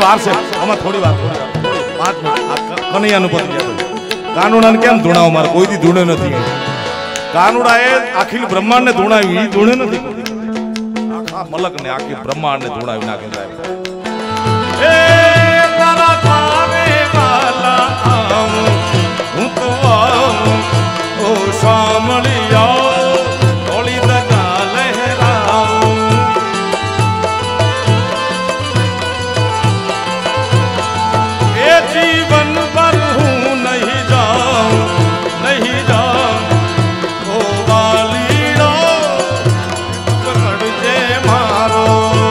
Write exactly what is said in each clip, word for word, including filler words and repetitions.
वार से हमें थोड़ी बात पांच मिनट कन्हैया नु पति कानूड़ा ने केम धूणाव मार कोई दी धूणे नथी कानूड़ा ए अखिल ब्रह्मांड ने धूणावी ई धूणे नथी आखा मलक ने आखी ब्रह्मांड ने धूणावी नाखे साहेब ए तारा थारे वाला आऊं हूं तो आऊं ओ शामलिया थोड़ी दगा लहराऊं ए जीवन भर हूं नहीं जाऊं नहीं जाऊं ओ वालीड़ो पकड़ जे मारो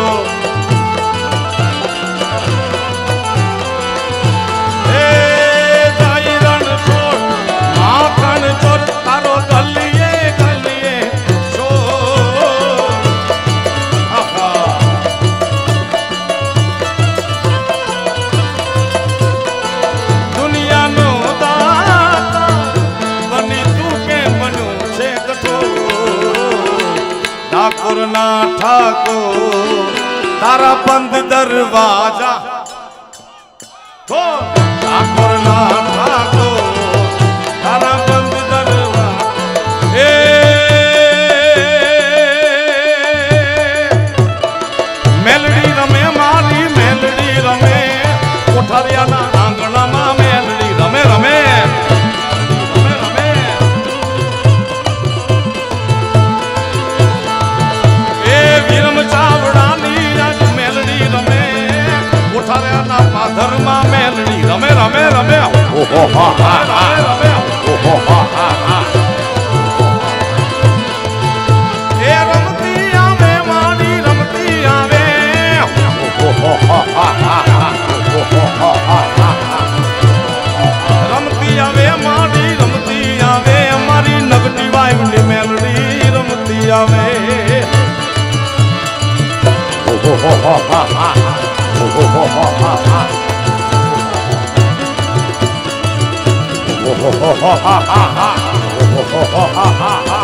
ए जाई रण छोड़ माखन चोर तारो गलिए गलिए छोड़ आहा दुनिया नो दाता बनी तू के बनू से कठो ठाकुर ना ठाकुर तारा बंद दरवाजा तो ठाकुर ना ठाकुर तारा बंद दरवाजा ए मेलडी रमे मारी मेलडी रमे कोठारिया ना आंगणा मा मेलडी रमे रमे रमे रमे ए वीरम चावड़ानी आज मेलडी रमे कोठारिया ना पाधर मा मेलडी रमे रमे रमे ओ हो हा हा रमे रमे ओ हो हा हा हा ए रमती आवे मारी रमती आवे ओ हो हा हा हा ओ हो हा हा रमती आवे मारी रमती आवे हमारी नगटी वाइवली मेलडी रमती आवे ओ हो हा हा हा ओ हो हा हा हा ओ हो हा हा हा ओ हो हा हा हा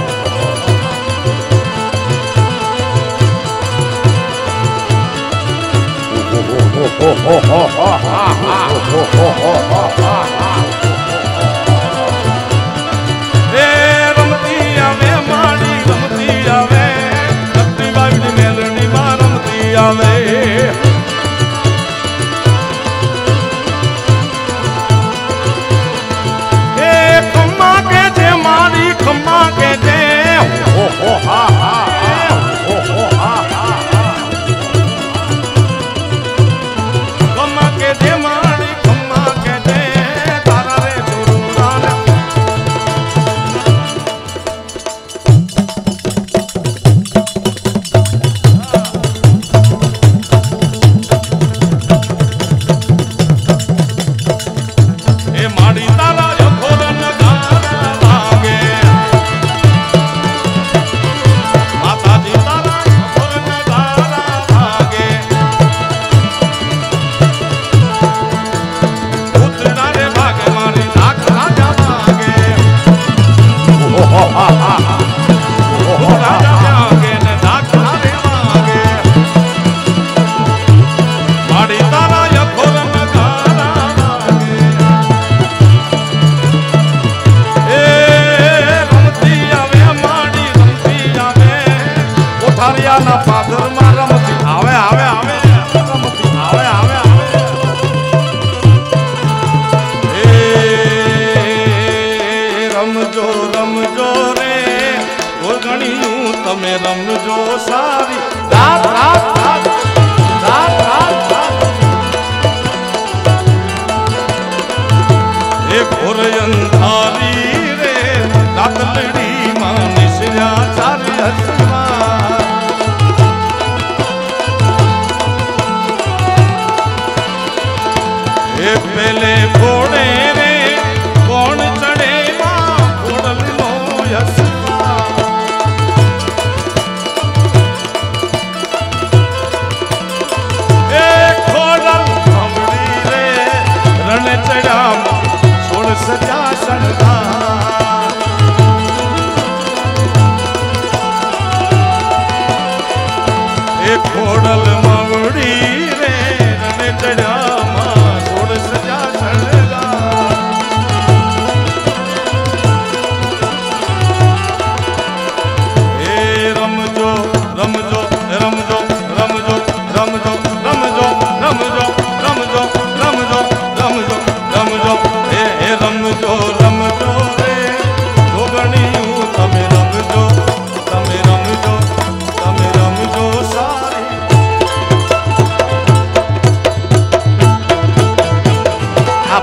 ए रमती आवे माड़ी रमती आवे रमती बाबी मेलडी मा रमती आवे ए खम्मा के जे माड़ी खम्मा के जे ओ हो हा हा ओ हो हा हा खम्मा के जे माड़ी खम्मा के जे तारा रे गुरुराना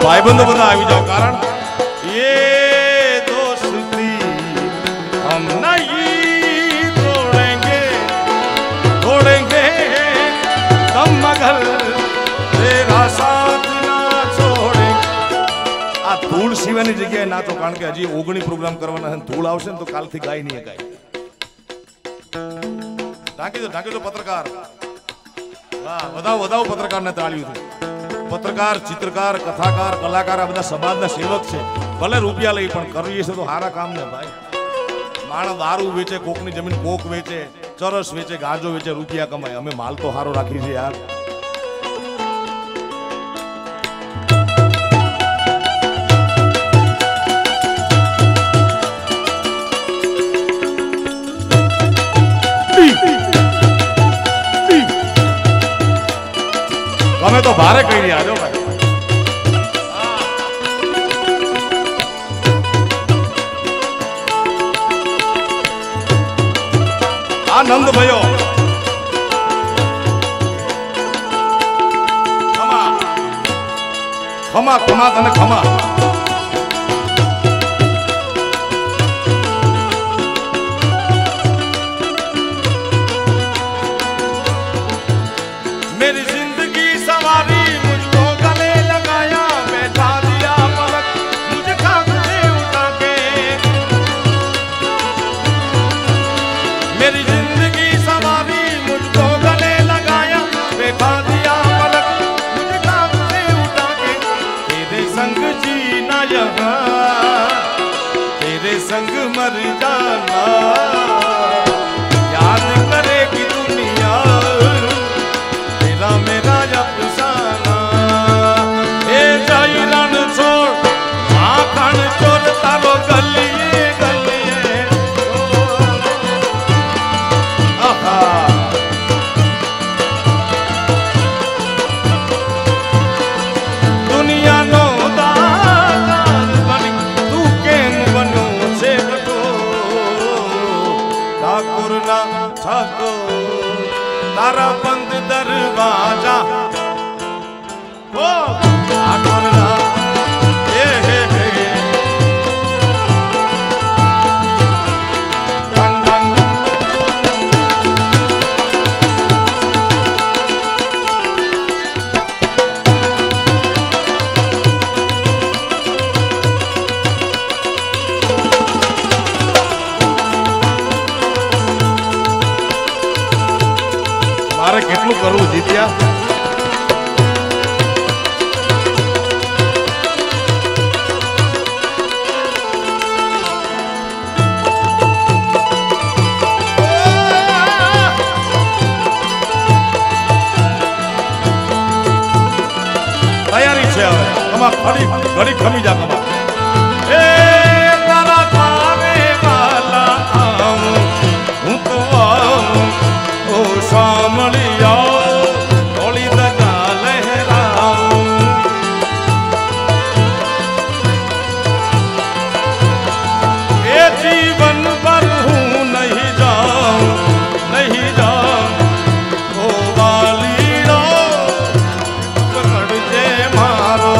भाईबंधो बधा આવી જાઓ કારણ ये दोस्ती हम नहीं तोड़ेंगे तोड़ेंगे तब मगर तेरा साथ ना छोड़ेंगे। आ धूल सिवायनी जग्याए ना तो कारण के हजी ओगणी प्रोग्राम करवाना है धूल आवशे ने तो कालथी गाय नहीं गाय ढांकी दो ढांकी दो पत्रकार वाह वधाओ वधाओ पत्रकार ने ताळीओ थी पत्रकार चित्रकार कथाकार कलाकार आ बधा समाजना सेवक छे भले रुपया लई पण करवी छे तो हारा काम ने भाई माणस दारू वेचे कोकनी जमीन कोक वेचे चरस वेचे गांजो वेचे रुपया कमाए अमे माल तो हारो राखी छे यार। તમે તો ભારે કહી રહ્યા છો ભાઈ આનંદ ભયો ખમા ખમા ખમા તને ખમા मेरी जिंदगी सवारी मुझको गले लगाया बैठा दिया पलक मुझे खाक से उठा के मेरी जिंदगी सवारी मुझको गले लगाया बैठा दिया पलक मुझे खाक से उठा के तेरे संग जीना यहाँ तेरे संग मर जाना याद करेगी दुनिया मेरा अफसाना ए जाई रण छोड़ आखण चोर तारो गलिए गलिए आहा दुनिया नो दातार बनी तू केन बनो छे कटो ठाकुर ना ठाकुर तारा बंद दरवाजा ओ ठाकुर ना ए हे हे डंग डंग मारे કેટલું કરવું જીત્યા તૈયારી છે હવે કમા ઘડી ઘડી ખમી જા કમા એ તારા તારે વાલા આવું હું તો આવું ओ शामलिया थोड़ी दगा लहराऊं ये जीवन भर हूँ नहीं जाऊं नहीं जाऊं ओ वालीड़ो पकड़ जे मारो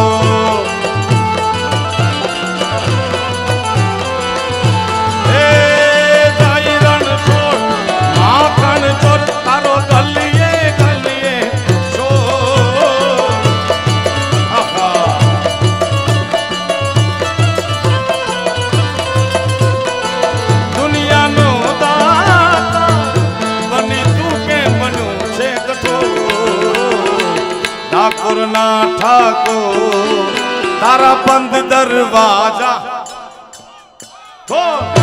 ए जाई रण छोड़ माखन चोर तारो गलिए गलिए शो आहा दुनिया नो दाता बनी तू के मनु से कठो ठाकुर ना ठाकुर तारा बंद दरवाजा खोल